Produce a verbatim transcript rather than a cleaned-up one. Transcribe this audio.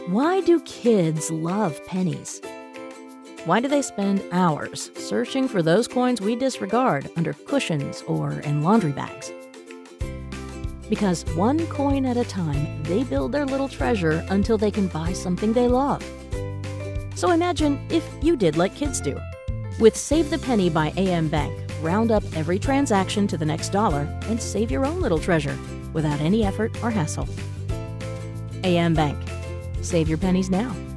Why do kids love pennies? Why do they spend hours searching for those coins we disregard under cushions or in laundry bags? Because one coin at a time, they build their little treasure until they can buy something they love. So imagine if you did like kids do. With Save the Penny by A M Bank, round up every transaction to the next dollar and save your own little treasure without any effort or hassle. A M Bank. Save your pennies now.